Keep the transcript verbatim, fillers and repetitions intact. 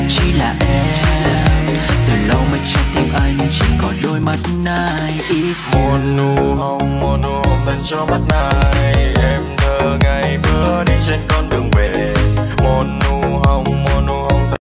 chỉ là em. Từ lâu mà trong tim anh chỉ còn đôi mắt này. Một nụ hồng, một nụ hôn bên cho mắt này. Em thơ ngày bước đi trên